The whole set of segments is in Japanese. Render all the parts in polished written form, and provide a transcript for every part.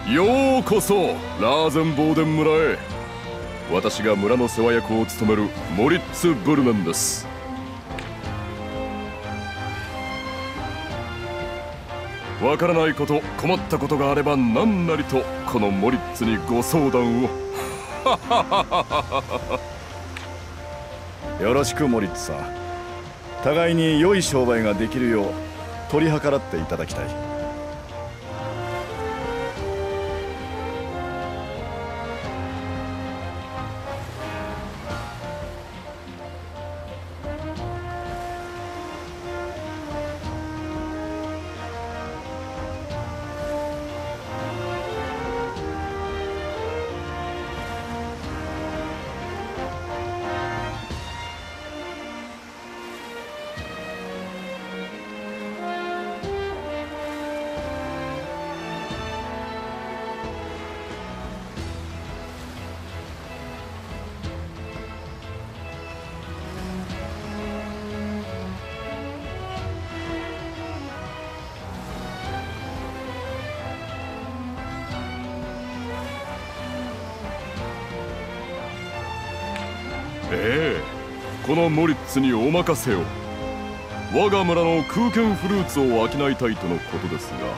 ようこそラーゼンボーデン村へ。私が村の世話役を務めるモリッツ・ブルネンです。わからないこと、困ったことがあれば何なりとこのモリッツにご相談を。 よろしくモリッツさん。互いに良い商売ができるよう取り計らっていただきたい。このモリッツにお任せを。我が村の空間フルーツを商いたいとのことですが。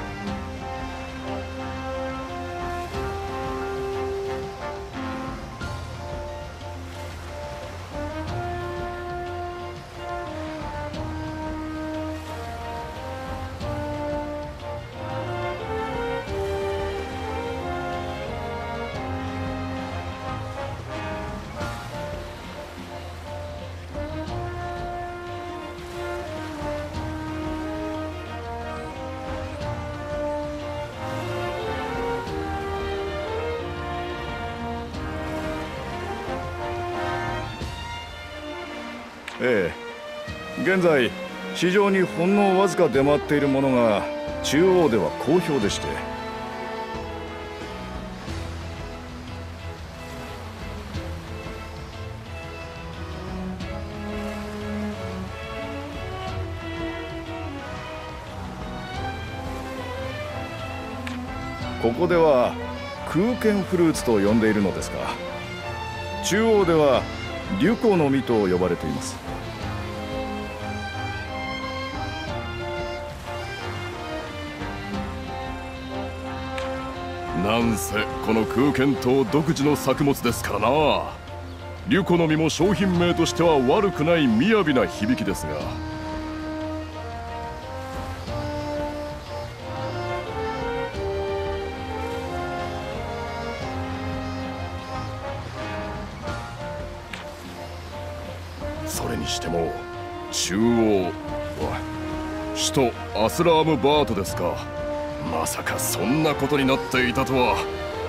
現在市場にほんのわずか出回っているものが中央では好評でして。ここでは空間フルーツと呼んでいるのですが、中央ではリュコの実と呼ばれています。なんせこの空間島独自の作物ですからな。リュコの実も商品名としては悪くない雅な響きですが。それにしても中央は首都アスラームバートですか。まさかそんなことになっていたとは。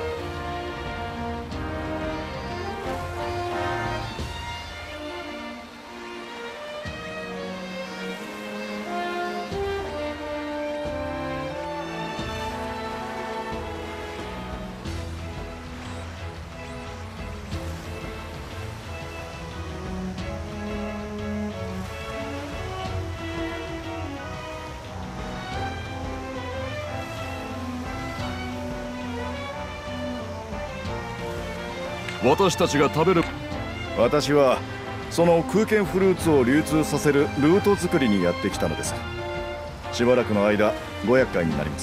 私たちが食べる。私はその空間フルーツを流通させるルート作りにやってきたのです。しばらくの間ご厄介になります。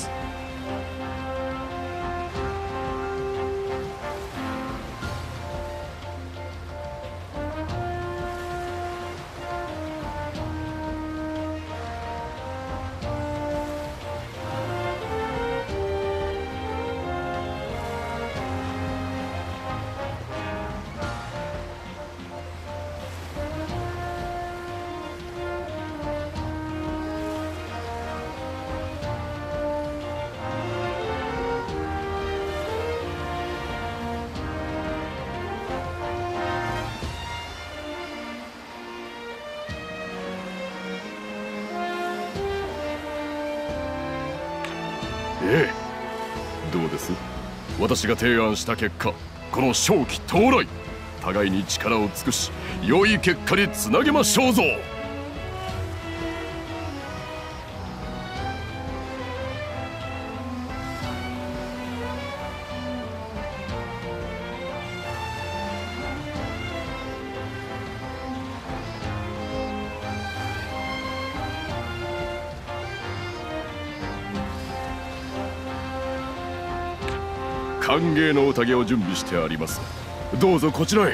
どうです？私が提案した結果、この正気到来、互いに力を尽くし良い結果につなげましょうぞ。 歓迎の宴を準備してあります。どうぞこちらへ。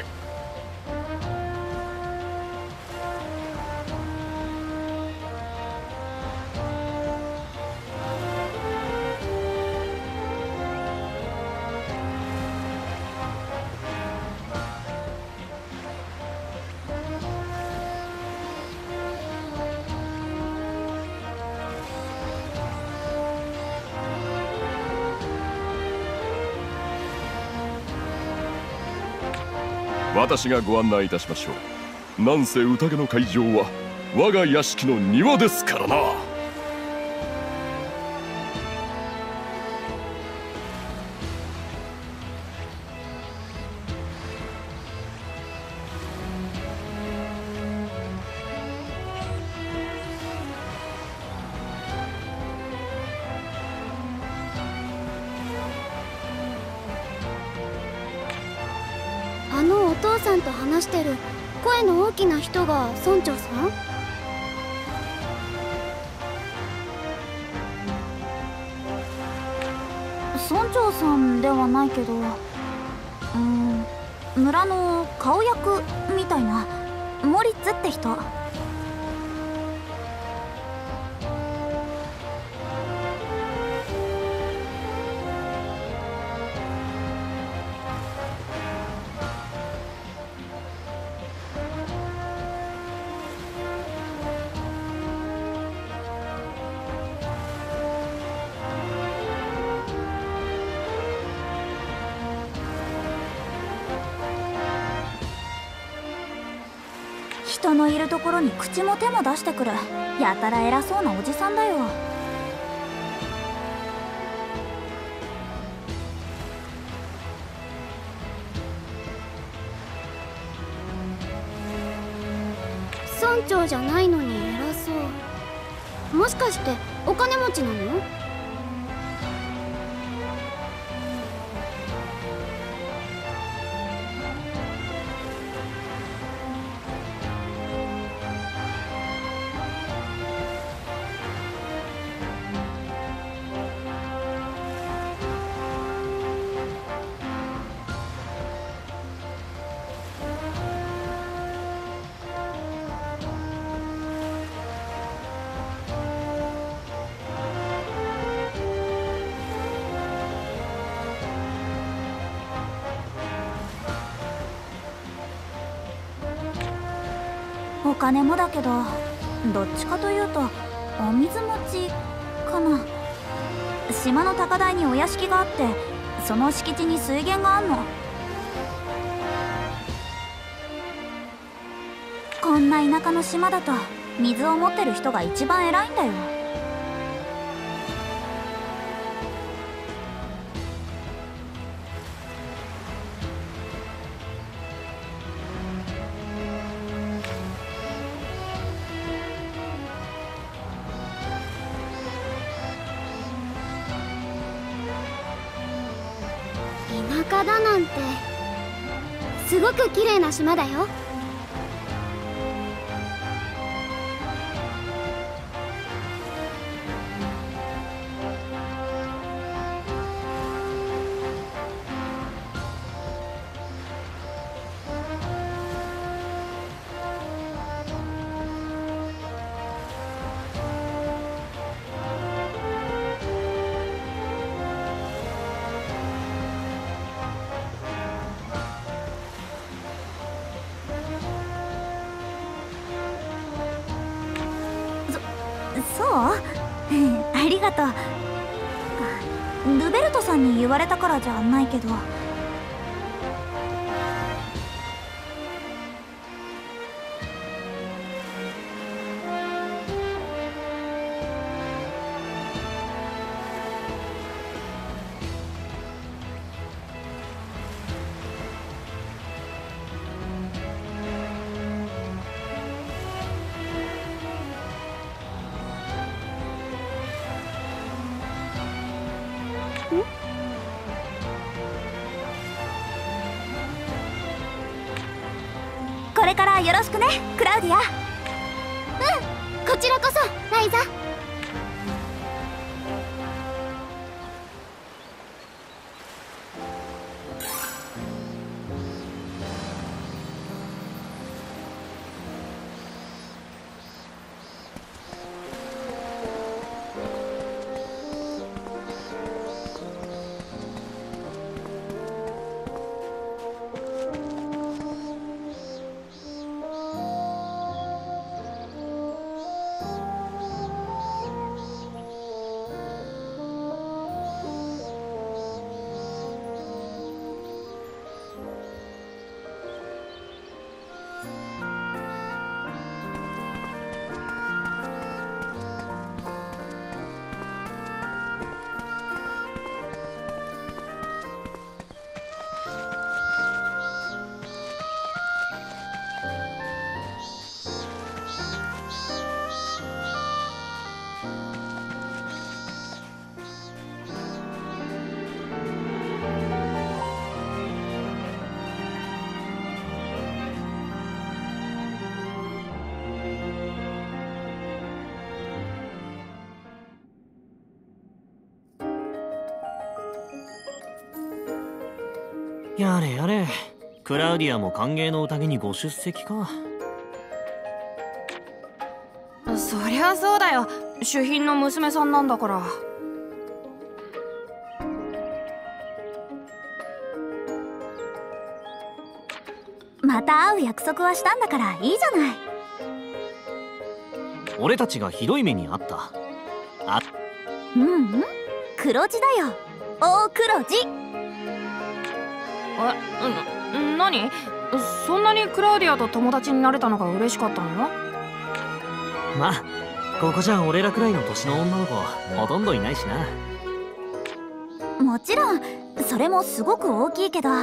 私がご案内いたしましょう。なんせ宴の会場は我が屋敷の庭ですからな。 あのお父さんと話してる声の大きな人が村長さん？村長さんではないけど、村の顔役みたいな、モリッツって人。人のいるところに口も手も出してくる、やたら偉そうなおじさんだよ。村長じゃないのに偉そう。もしかしてお金持ちなの？お金もだけど、どっちかというとお水持ちかな。島の高台にお屋敷があって、その敷地に水源があんの。こんな田舎の島だと水を持ってる人が一番偉いんだよ。田舎だなんてすごく綺麗な島だよ。そうありがとう。ルベルトさんに言われたからじゃないけど。これからよろしくね、クラウディア。こちらこそ、ライザ。 やれやれ、クラウディアも歓迎の宴にご出席か。 そりゃそうだよ、主賓の娘さんなんだから。 また会う約束はしたんだからいいじゃない。 俺たちがひどい目にあった。 黒字だよ、大黒字。 何？そんなにクラウディアと友達になれたのが嬉しかったの？ まあここじゃ俺らくらいの年の女の子ほとんどいないしな。 もちろんそれもすごく大きいけど、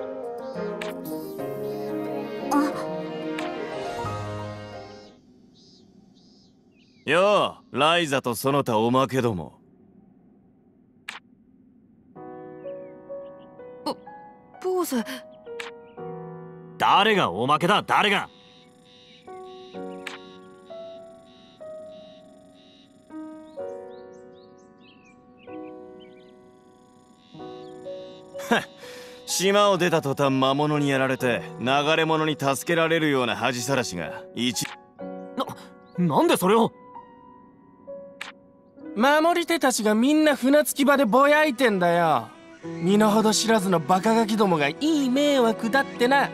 よう、ライザとその他おまけども。 ボス。 誰がおまけだ、誰が。 島を出た途端魔物にやられて流れ者に助けられるような恥さらしがなんでそれを。 守り手たちがみんな船着き場でぼやいてんだよ。身の程知らずのバカガキどもがいい迷惑だってな。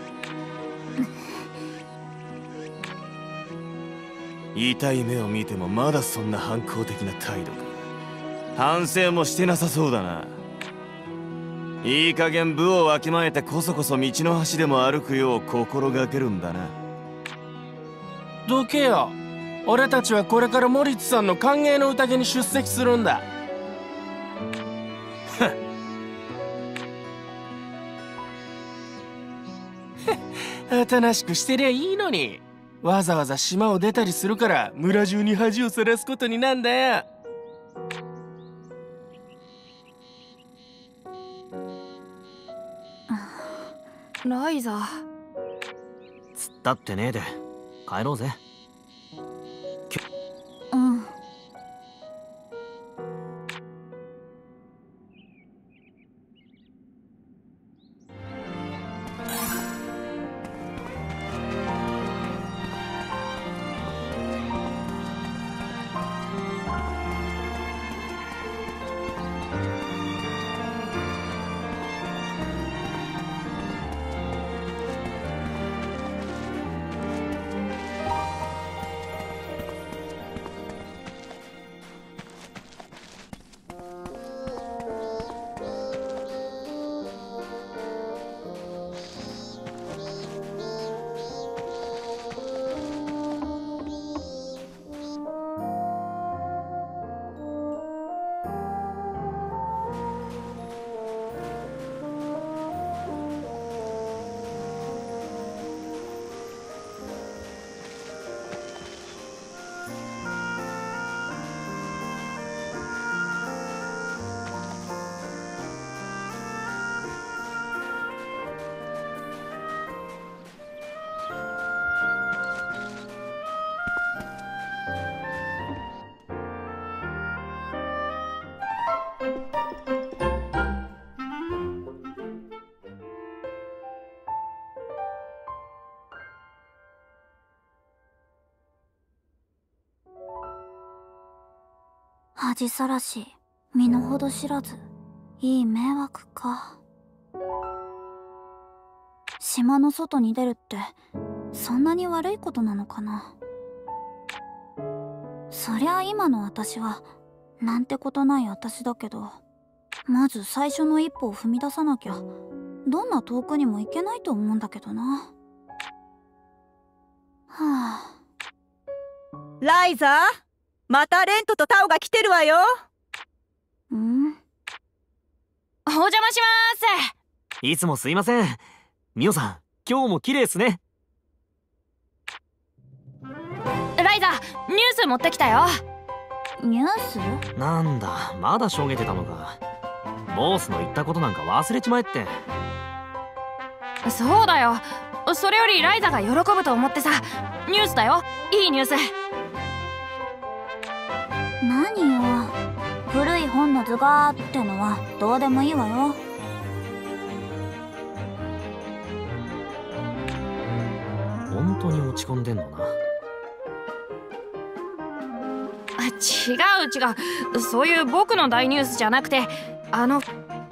痛い目を見てもまだそんな反抗的な態度か。反省もしてなさそうだな。いい加減部をわきまえてこそこそ道の端でも歩くよう心がけるんだな。 どけよ、俺たちはこれからモリッツさんの歓迎の宴に出席するんだ。おとなしくしてりゃいいのに、わざわざ島を出たりするから村中に恥をさらすことになんだよ。 ライザ。 つったってねえで帰ろうぜ。 恥さらし、身の程知らず、いい迷惑か。島の外に出るってそんなに悪いことなのかな。そりゃ今の私はなんてことない私だけど、まず最初の一歩を踏み出さなきゃどんな遠くにも行けないと思うんだけどな。はあ。 ライザー、またレントとタオが来てるわよ。 お邪魔します。 いつもすいません。ミオさん、今日も綺麗っすね。 ライザ、ニュース持ってきたよ。 ニュース？ なんだ、まだしょげてたのか。ボスの言ったことなんか忘れちまえって。 そうだよ。それよりライザが喜ぶと思ってさ。ニュースだよ、いいニュース。 何よ、古い本の図がってのはどうでもいいわよ。 当に落ち込んでんのな。 違う、そういう僕の大ニュースじゃなくて、あの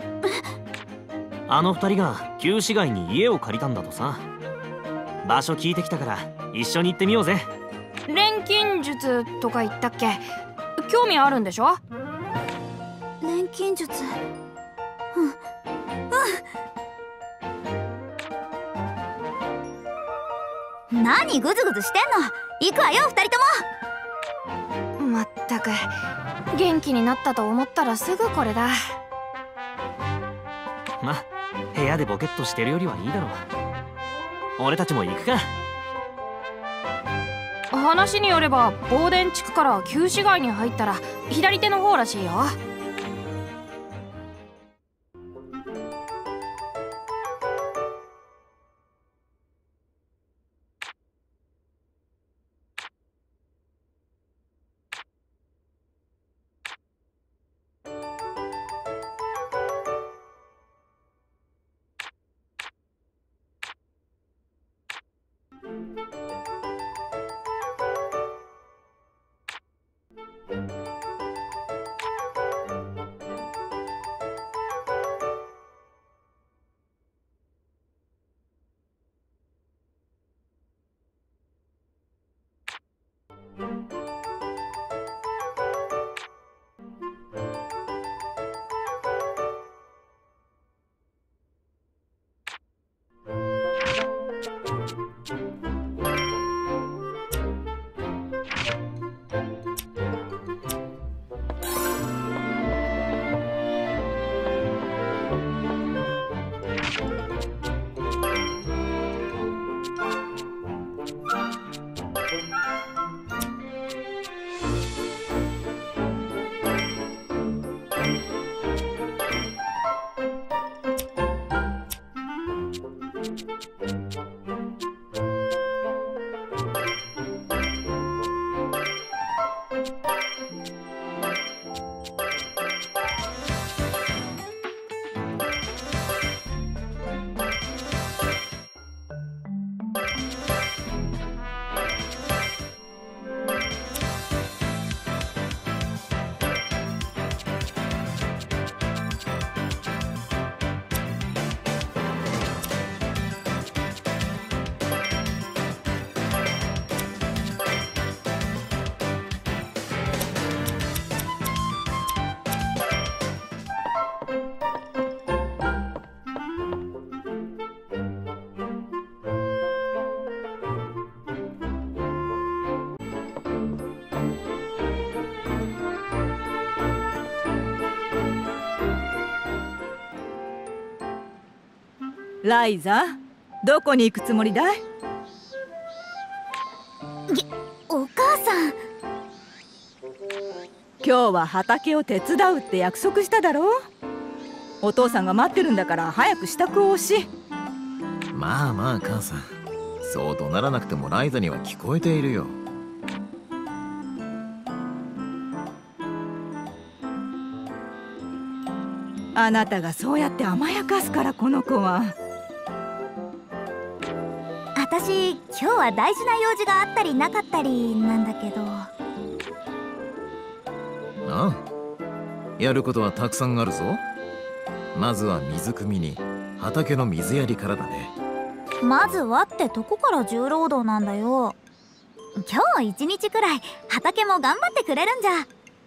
二人が旧市街に家を借りたんだとさ。場所聞いてきたから一緒に行ってみようぜ。 錬金術とか言ったっけ？興味あるんでしょ？ 錬金術。何グズグズしてんの。行くわよ二人とも。 まったく元気になったと思ったらすぐこれだ。 ま、部屋でボケっとしてるよりはいいだろう。俺たちも行くか。 話によれば防電地区から旧市街に入ったら左手の方らしいよ。 ライザ、どこに行くつもりだい？ お母さん。 今日は畑を手伝うって約束しただろう。お父さんが待ってるんだから早く支度をし。 まあまあ母さん、そう怒鳴らなくてもライザには聞こえているよ。 あなたがそうやって甘やかすから、この子は。 私今日は大事な用事があったりなかったりなんだけど。 ああ、やることはたくさんあるぞ。まずは水汲みに畑の水やりからだね。 まずはってとこから重労働なんだよ。今日一日くらい畑も頑張ってくれるんじゃ。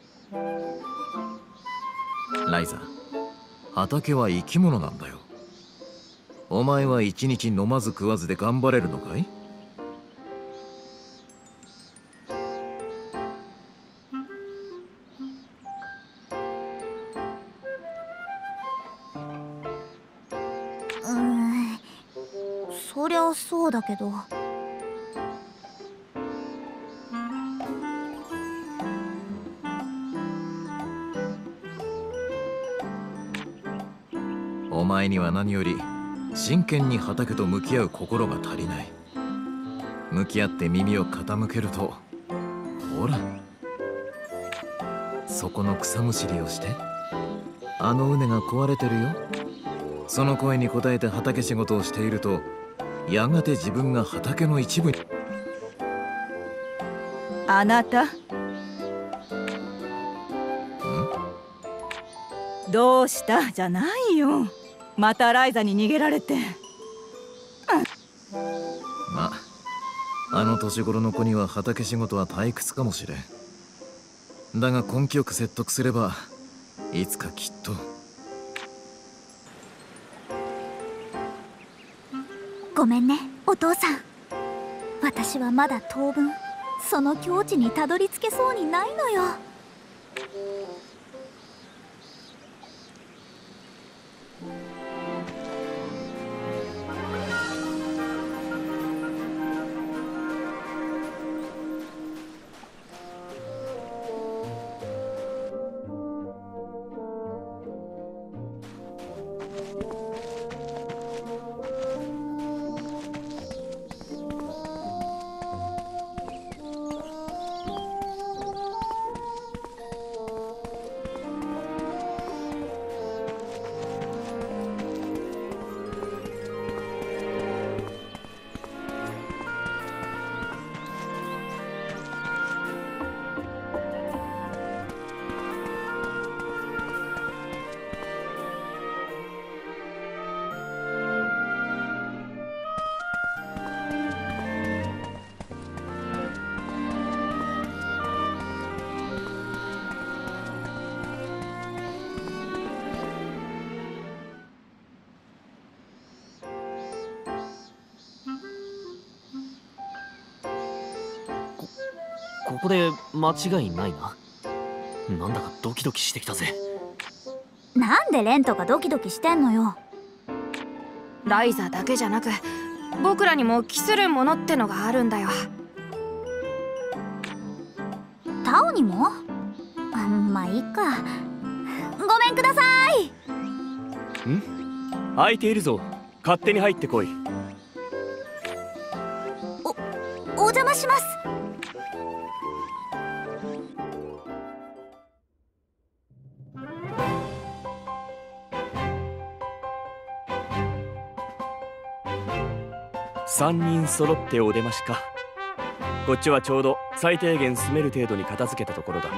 ライザ、畑は生き物なんだよ。お前は一日飲まず食わずで頑張れるのかい？ そりゃそうだけど。 お前には何より真剣に畑と向き合う心が足りない。向き合って耳を傾けると、ほら、そこの草むしりをして。あの畝が壊れてるよ。その声に応えて畑仕事をしていると、 やがて自分が畑の一部に。 あなたどうしたじゃないよ。またライザに逃げられて。 まあ、あの年頃の子には畑仕事は退屈かもしれん。だが根気よく説得すればいつかきっと。 ごめんねお父さん。私はまだ当分その境地にたどり着けそうにないのよ。 ここで間違いないな。なんだかドキドキしてきたぜ。 なんでレントがドキドキしてんのよ。 ライザだけじゃなく僕らにも期するものってのがあるんだよ。 タオにも？まあいいか。ごめんください。 空いているぞ。勝手に入ってこい。 お邪魔します。 3人揃ってお出ましか。こっちはちょうど最低限住める程度に片付けたところだ。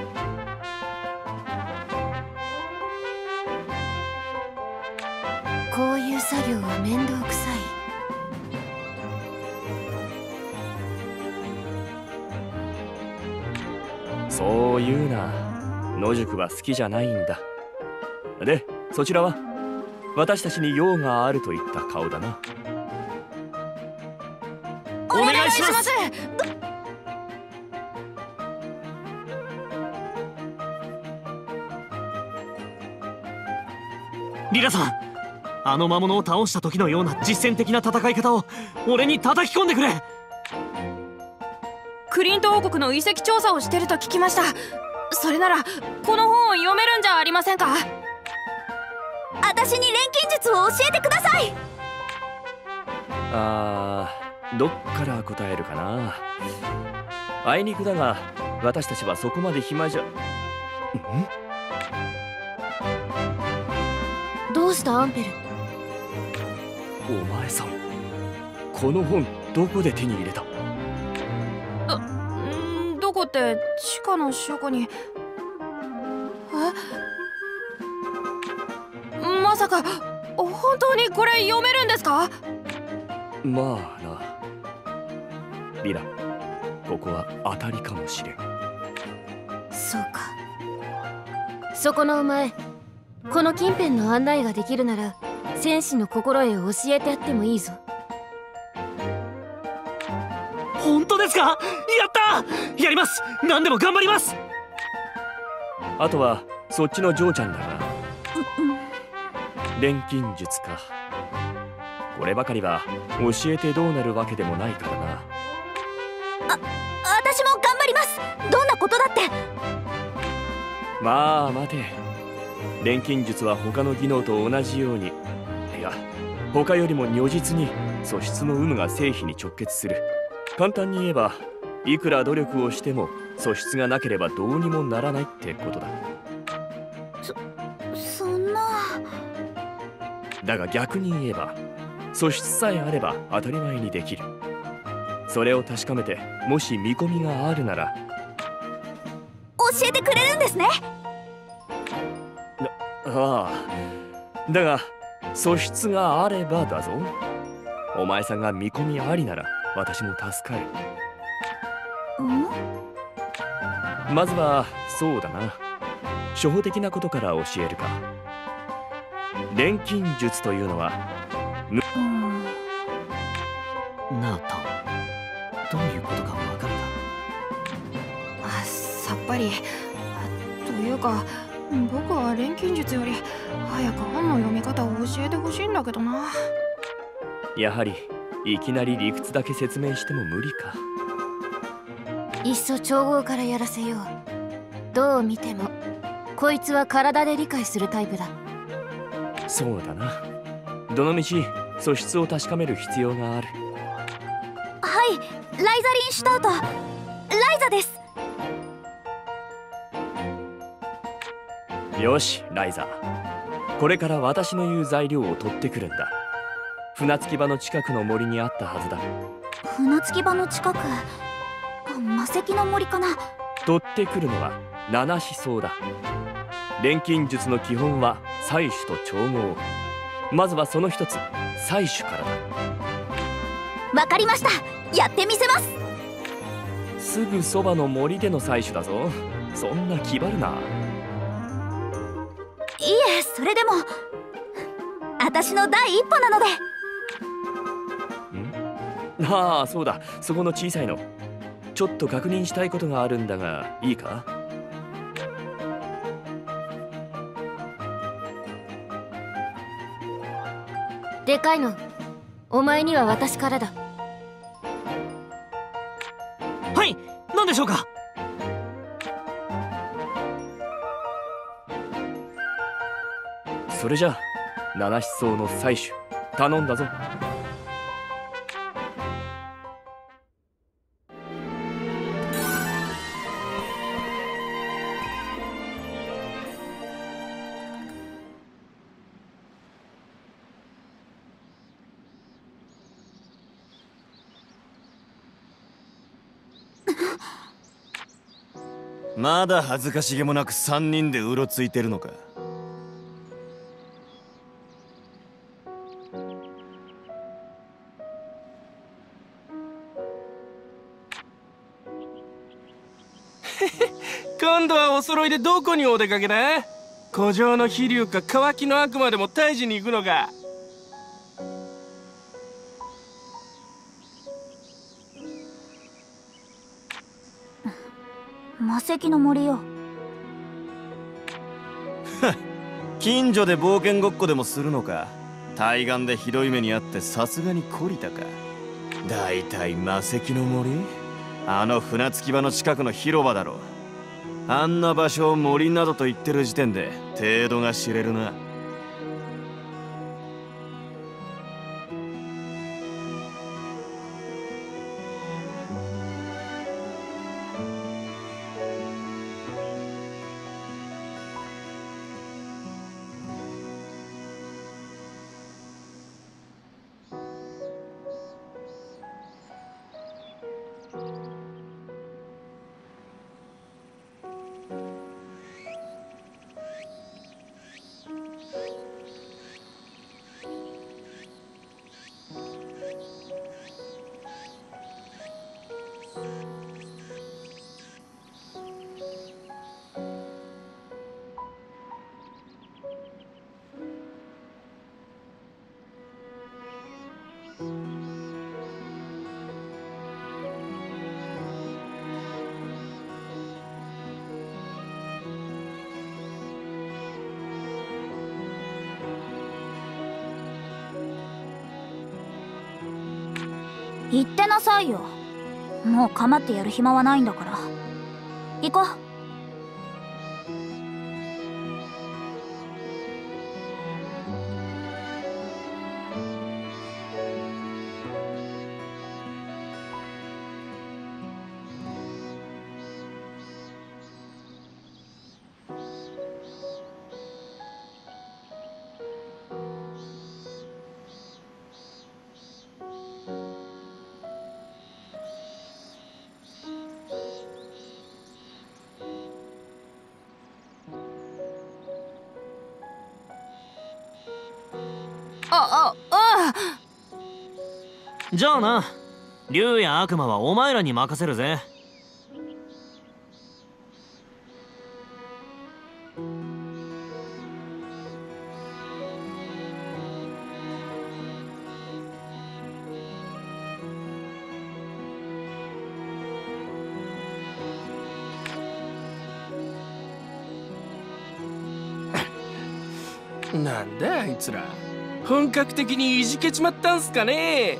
こういう作業は面倒くさい。そう言うな。野宿は好きじゃないんだ。で、そちらは私たちに用があるといった顔だな。 お願いします。 リラさん、あの魔物を倒した時のような実践的な戦い方を俺に叩き込んでくれ。 クリント王国の遺跡調査をしてると聞きました。それならこの本を読めるんじゃありませんか。 私に錬金術を教えてください。 どっから答えるかな。あいにくだが私たちはそこまで暇じゃ。 どうしたアンペル。 お前さん、この本どこで手に入れた？ どこって地下の書庫に。まさか本当にこれ読めるんですか？ まあな。リラ、ここは当たりかもしれん。 そうか。そこのお前、この近辺の案内ができるなら戦士の心得を教えてやってもいいぞ。 本当ですか？やった！やります！何でも頑張ります！ あとはそっちのジョーちゃんだが。錬金術か。こればかりは教えてどうなるわけでもないからな。 私も頑張ります。どんなことだって。 まあ待て。錬金術は他の技能と同じように、いや他よりも如実に素質の有無が成否に直結する。簡単に言えば、いくら努力をしても素質がなければどうにもならないってことだ。 そんな。 だが逆に言えば、 素質さえあれば当たり前にできる。それを確かめて、もし見込みがあるなら教えてくれるんですね。 ああ、だが素質があればだぞ。お前さんが見込みありなら私も助かる。まずはそうだな、初歩的なことから教えるか。錬金術というのはなあタオ、どういうことかわかるか？ さっぱり。というか僕は錬金術より早く本の読み方を教えてほしいんだけどな。 やはりいきなり理屈だけ説明しても無理か。 いっそ調合からやらせよう。どう見てもこいつは体で理解するタイプだ。 そうだな。どのみち素質を確かめる必要がある。 はい、ライザリンシュタウト、ライザです。 よし、ライザ。これから私の言う材料を取ってくるんだ。船着き場の近くの森にあったはずだ。 船着き場の近く、魔石の森かな。 取ってくるのは七思想だ。錬金術の基本は採取と調合。まずはその一つ、採取からだ。 わかりました、やってみせます。 すぐそばの森での採取だぞ。そんな気張るな。 いえ、それでも私の第一歩なので。 ああ、そうだ、そこの小さいの。ちょっと確認したいことがあるんだが、いいか？ でかいの、お前には私からだ。 はい、何でしょうか？ それじゃあ七思想の採取頼んだぞ。 まだ恥ずかしげもなく3人でうろついてるのか。 今度はお揃いでどこにお出かけだ？古城の飛竜か乾きの悪魔でも退治に行くのか？ 魔石の森よ。 近所で冒険ごっこでもするのか。対岸でひどい目にあってさすがに懲りたか。だいたい魔石の森、あの船着き場の近くの広場だろ。あんな場所を森などと言ってる時点で程度が知れるな。 言ってなさいよ。もう構ってやる暇はないんだから。行こう。 じゃあな、竜や悪魔はお前らに任せるぜ。 なんだあいつら、本格的にいじけちまったんすかね。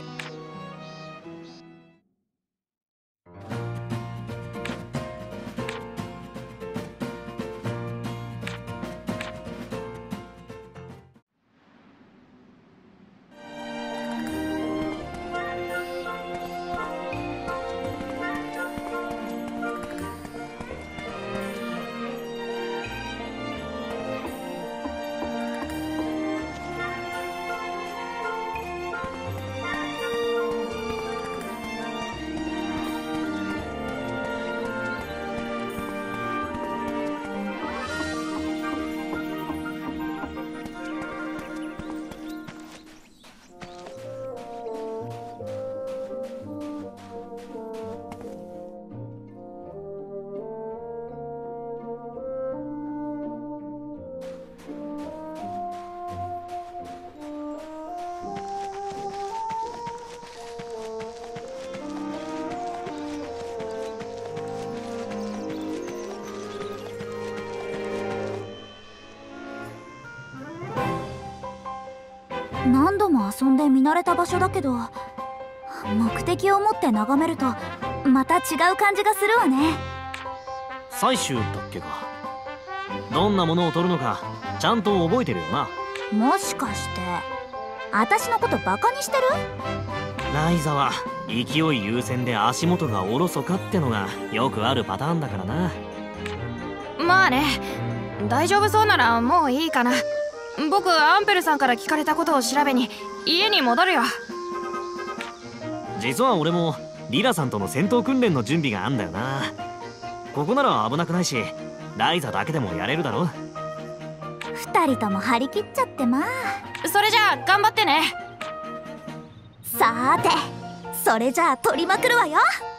何度も遊んで見慣れた場所だけど、目的を持って眺めるとまた違う感じがするわね。 採集だっけか。どんなものを取るのかちゃんと覚えてるよな。 もしかして私のことバカにしてる？ ライザは勢い優先で足元がおろそかってのがよくあるパターンだからな。 まあね、大丈夫そうならもういいかな。僕アンペルさんから聞かれたことを調べに家に戻るよ。 実は俺もリラさんとの戦闘訓練の準備があんだよな。ここなら危なくないし、ライザだけでもやれるだろ。 二人とも張り切っちゃってまあ。 それじゃあ頑張ってね。 さーて、それじゃあ取りまくるわよ。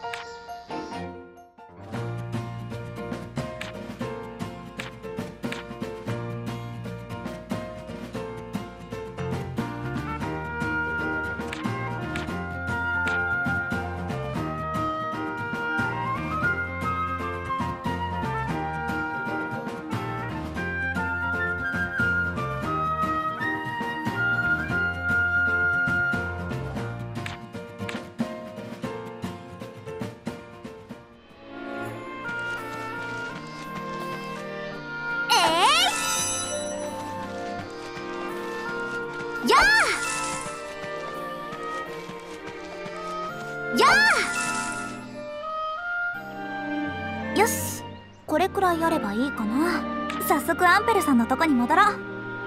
よし、これくらいやればいいかな。早速アンペルさんのとこに戻ろう。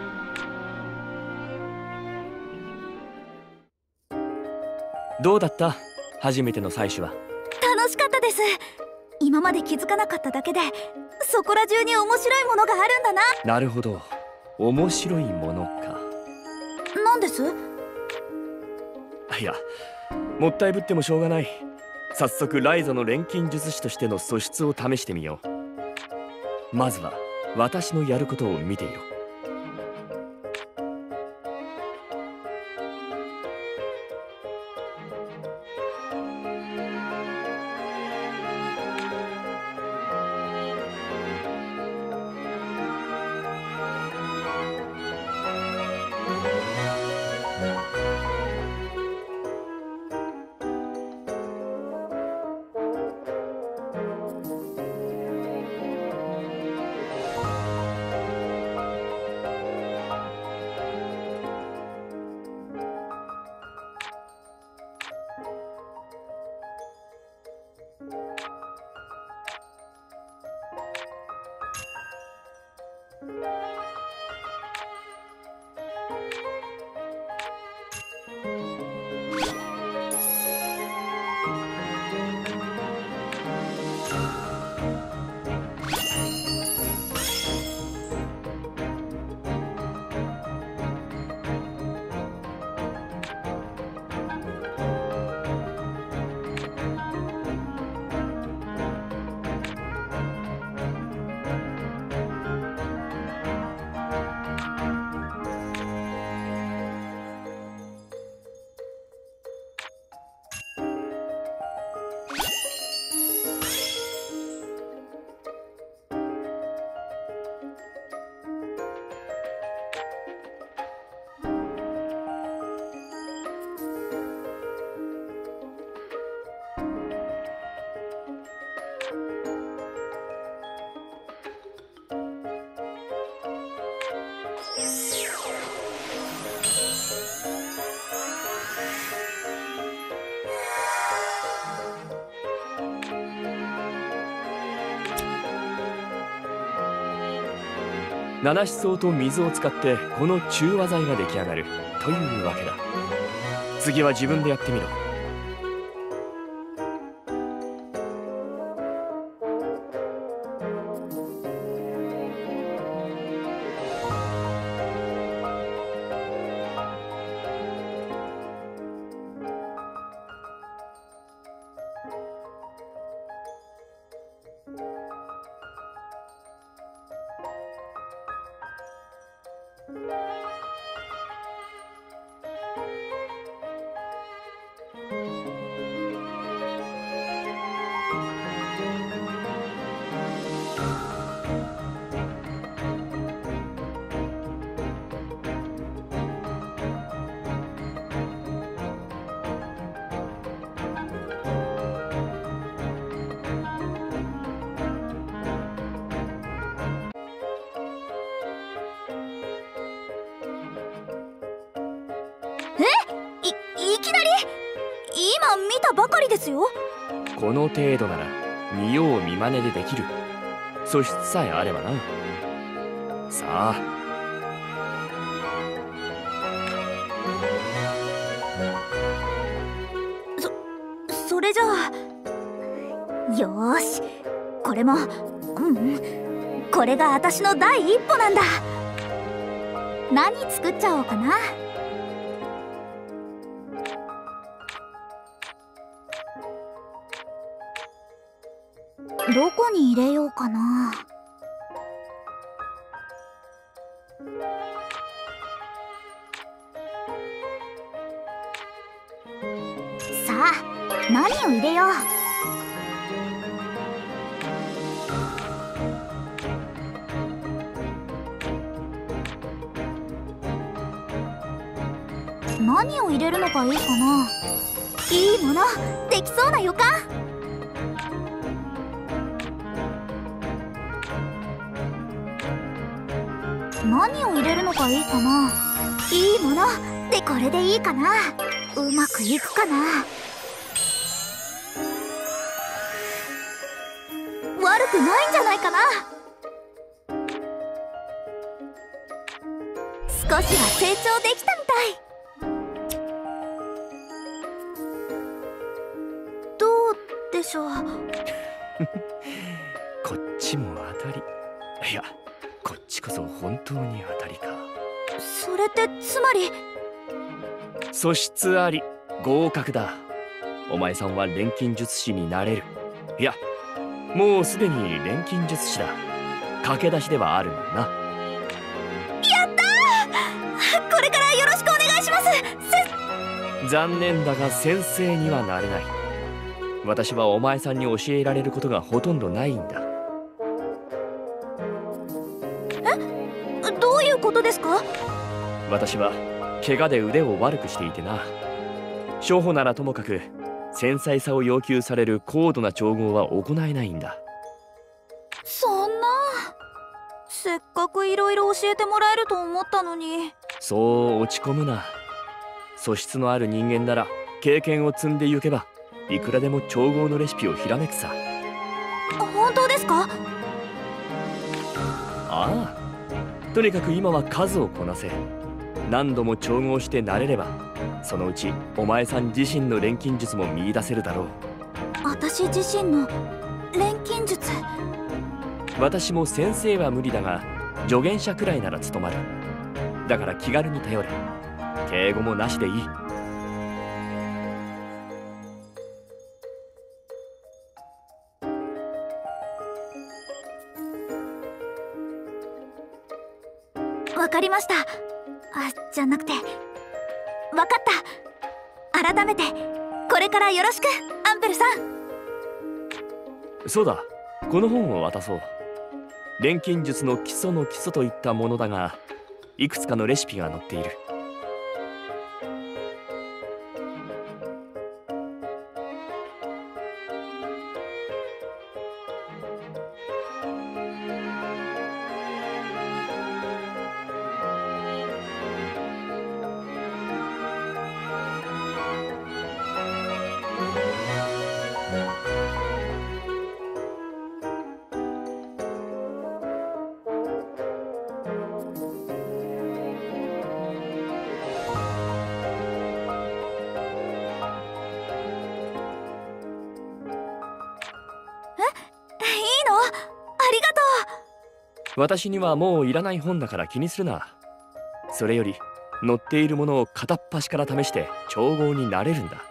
どうだった？初めての採取は。 楽しかったです。今まで気づかなかっただけでそこら中に面白いものがあるんだな。 なるほど、面白いものか。 なんです？ いや、もったいぶってもしょうがない。早速ライザの錬金術師としての素質を試してみよう。まずは私のやることを見ていろ。 七思想と水を使ってこの中和剤が出来上がるというわけだ。次は自分でやってみろ。 いきなり今見たばかりですよ。 この程度なら見よう見まねでできる。素質さえあればな。さあ、 それじゃあよーし、これもこれが私の第一歩なんだ。何作っちゃおうかな。どこに入れようかな。さあ、何を入れよう。何を入れるのがいいかな。いいものできそうな予感。何を入れるのがいいかな。いいものでこれでいいかな。うまくいくかな。悪くないんじゃないかな。少しは成長できたみたい。どうでしょう。 こっちも当たり。いや、こっちこそ本当に当たりか。 それってつまり素質あり、合格だ。お前さんは錬金術師になれる。いや、もうすでに錬金術師だ。駆け出しではあるもんな。 やったー。これからよろしくお願いします。 残念だが先生にはなれない。私はお前さんに教えられることがほとんどないんだ。 どういうことですか？ 私は怪我で腕を悪くしていてな。初歩ならともかく繊細さを要求される高度な調合は行えないんだ。 そんな、せっかくいろいろ教えてもらえると思ったのに。 そう落ち込むな。素質のある人間なら経験を積んでゆけばいくらでも調合のレシピをひらめくさ。 本当ですか？ ああ、とにかく今は数をこなせ。何度も調合して慣れればそのうちお前さん自身の錬金術も見出せるだろう。 私自身の錬金術。 私も先生は無理だが助言者くらいなら務まる。だから気軽に頼れ。敬語もなしでいい。 わかりました。じゃなくて、わかった。改めてこれからよろしく、アンペルさん。 そうだ、この本を渡そう。錬金術の基礎の基礎といったものだが、いくつかのレシピが載っている。 私にはもういらない本だから気にするな。それより載っているものを片っ端から試して調合になれるんだ。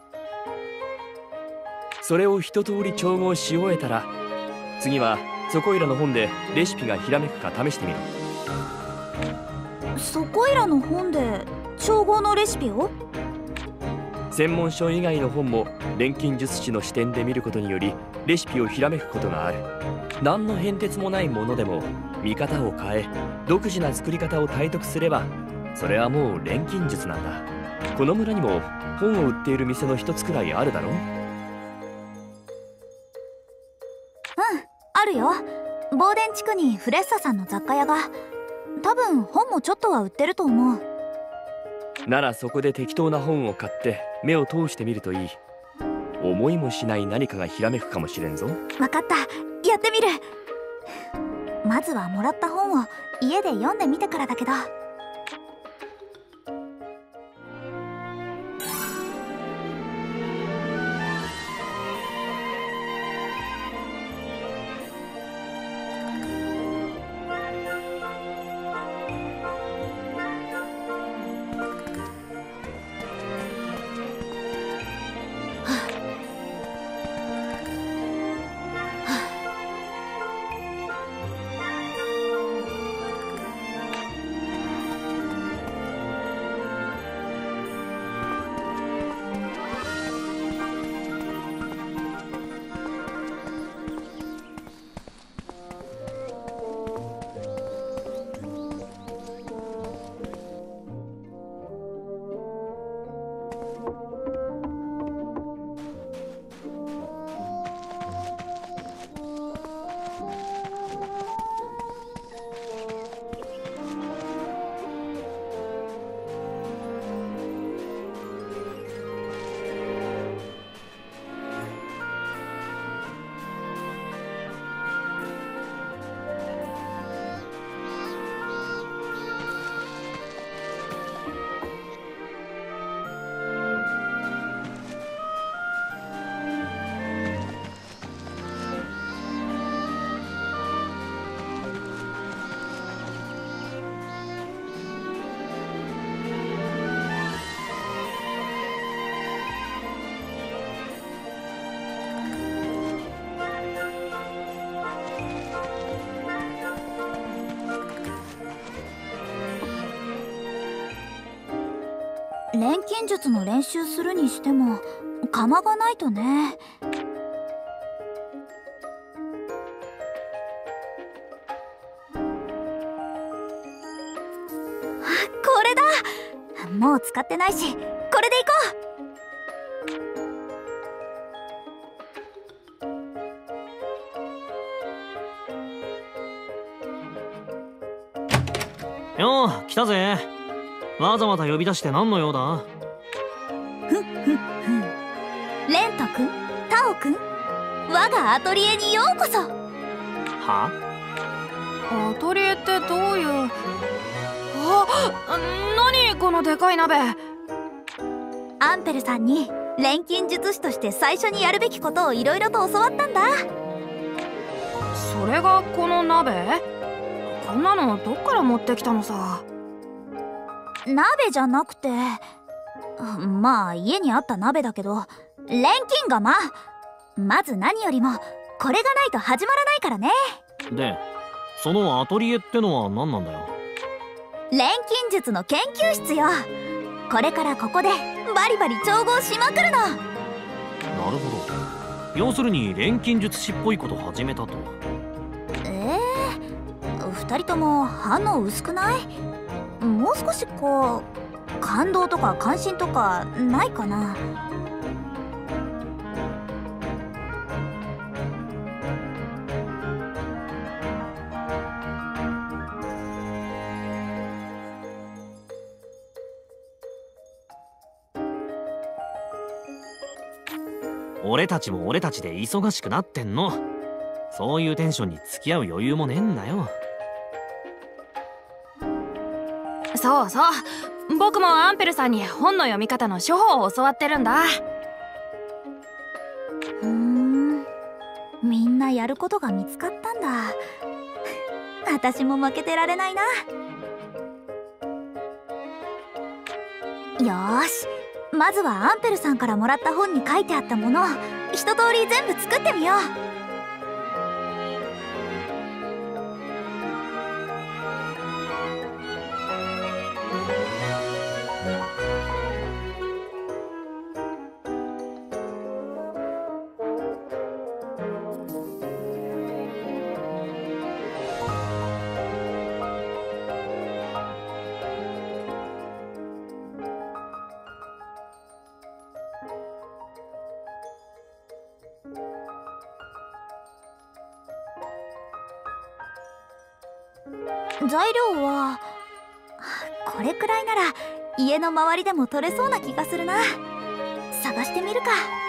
それを一通り調合し終えたら、次はそこいらの本でレシピがひらめくか試してみろ。 そこいらの本で調合のレシピを？ 専門書以外の本も錬金術師の視点で見ることによりレシピをひらめくことがある。何の変哲もないものでも見方を変え独自な作り方を体得すれば、それはもう錬金術なんだ。この村にも本を売っている店の一つくらいあるだろう。 あるよ。ボーデン地区にフレッサさんの雑貨屋が。多分本もちょっとは売ってると思う。 ならそこで適当な本を買って目を通してみるといい。思いもしない何かがひらめくかもしれんぞ。 わかった、やってみる。まずはもらった本を家で読んでみてからだけど。錬金術の練習するにしても釜がないとね。これだ。もう使ってないし、これでいこう。よう来たぜ。わざわざ呼び出して何の用だ？ レント君、タオ君、我がアトリエにようこそ。 は？アトリエってどういう？何このでかい鍋。 アンペルさんに錬金術師として最初にやるべきことをいろいろと教わったんだ。 それがこの鍋？こんなのどっから持ってきたのさ。 鍋じゃなくて、まあ家にあった鍋だけど、錬金釜。まず何よりもこれがないと始まらないからね。 で、そのアトリエってのは何なんだよ？ 錬金術の研究室よ。これからここでバリバリ調合しまくるの。 なるほど。要するに錬金術師っぽいこと始めたと。 二人とも反応薄くない？もう少しこう感動とか関心とかないかな。 俺たちも俺たちで忙しくなってんの。そういうテンションに付き合う余裕もねえんだよ。 そうそう、僕もアンペルさんに本の読み方の処方を教わってるんだ。 みんなやることが見つかったんだ。 私も負けてられないな。よーし、まずはアンペルさんからもらった本に書いてあったものを一通り全部作ってみよう。材料はこれくらいなら家の周りでも取れそうな気がするな。探してみるか。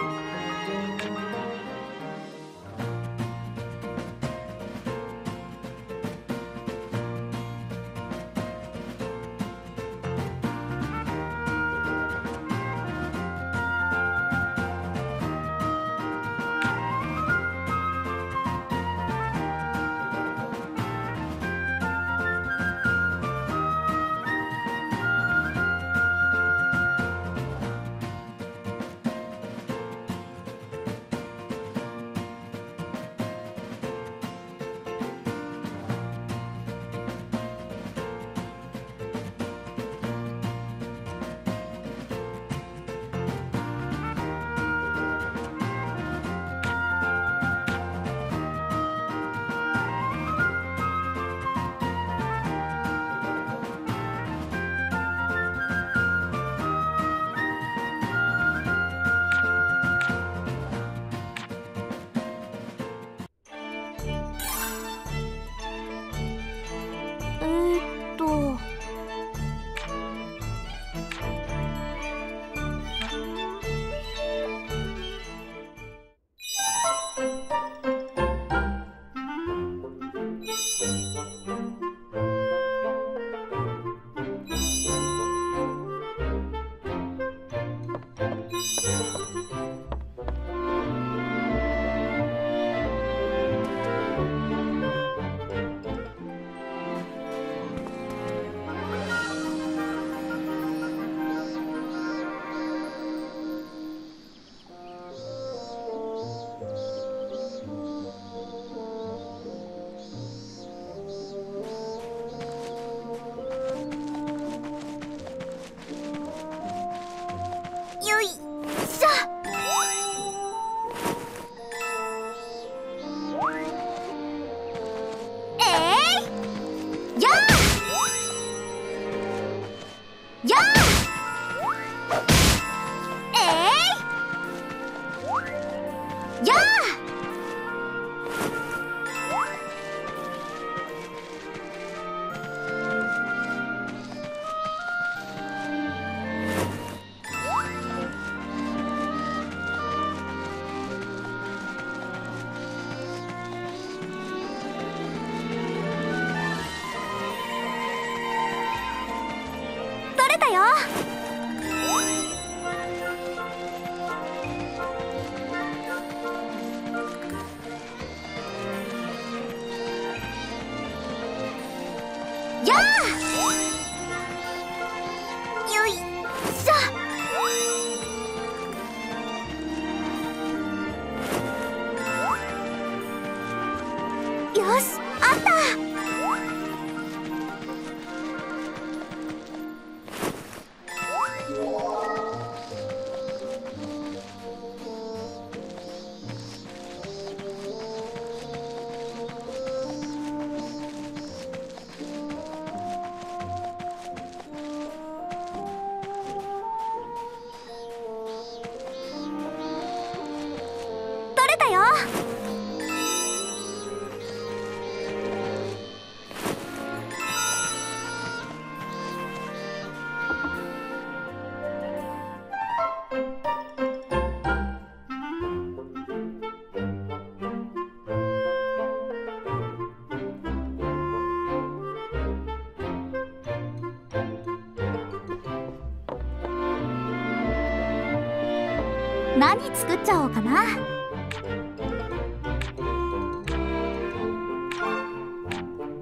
何作っちゃおうかな。どこ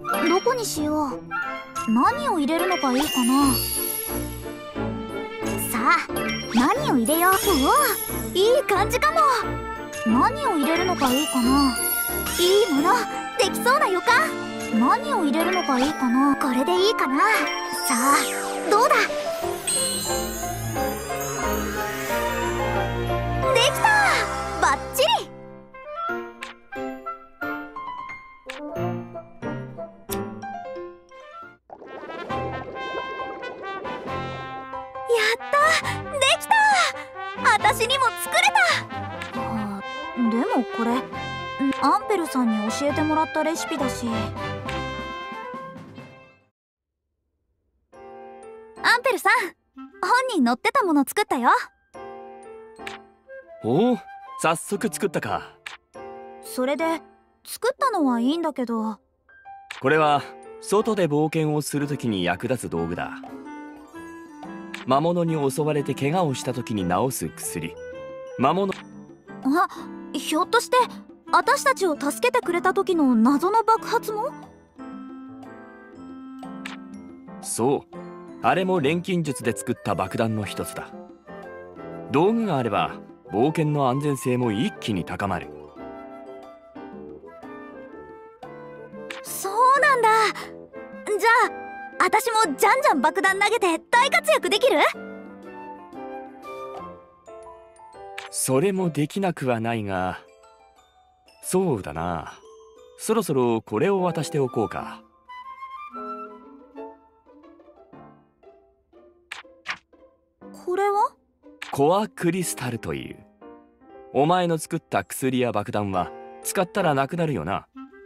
こにしよう。何を入れるのがいいかな。さあ何を入れよう。おお、いい感じかも。何を入れるのがいいかな。いいものできそうな予感。何を入れるのがいいかな。これでいいかな。さあどうだ。できた。バッチリ。できた。私にも作れた。でもこれアンペルさんに教えてもらったレシピだし。アンペルさん、本に載ってたもの作ったよ。 おお、早速作ったか。 それで作ったのはいいんだけど。 これは外で冒険をするときに役立つ道具だ。魔物に襲われて怪我をした時に治す薬。魔物。 あ、ひょっとして私たちを助けてくれた時の謎の爆発も。 そう、あれも錬金術で作った爆弾の一つだ。道具があれば冒険の安全性も一気に高まる。 そうなんだ。じゃあ私もじゃんじゃん爆弾投げて大活躍できる？ それもできなくはないが、そうだな。そろそろこれを渡しておこうか。 これは？ コアクリスタルという。お前の作った薬や爆弾は使ったらなくなるよな。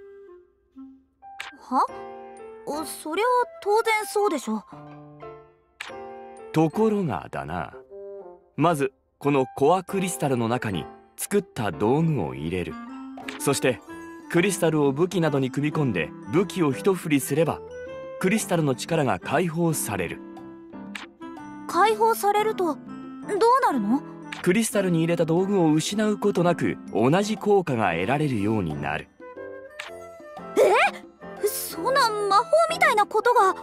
は？そりゃ当然そうでしょ。 ところがだな。まずこのコアクリスタルの中に作った道具を入れる。そしてクリスタルを武器などに組み込んで武器を一振りすればクリスタルの力が解放される。 解放されるとどうなるの？ クリスタルに入れた道具を失うことなく同じ効果が得られるようになる。 そんな魔法みたいなことが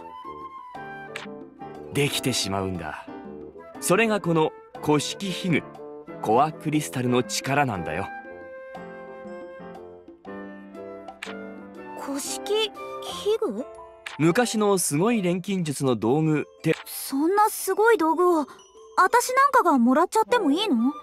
できてしまうんだ。それがこの古式器具コアクリスタルの力なんだよ。 古式器具？ 昔のすごい錬金術の道具って。 そんなすごい道具を私なんかがもらっちゃってもいいの？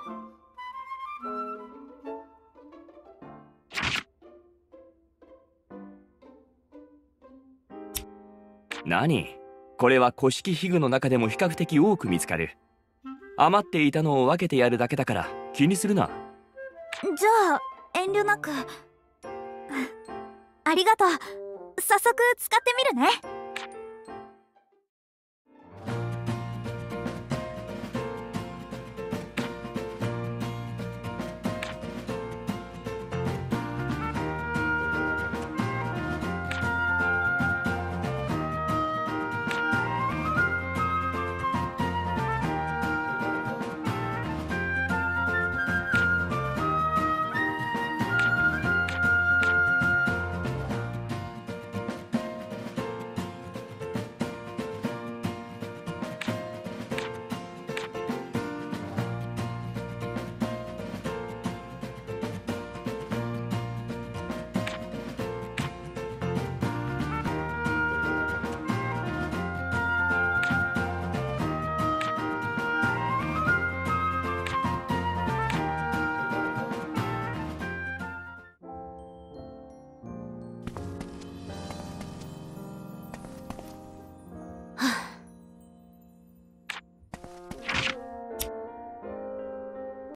何？これは古式器具の中でも比較的多く見つかる。余っていたのを分けてやるだけだから気にするな。 じゃあ遠慮なく。ありがとう。早速使ってみるね。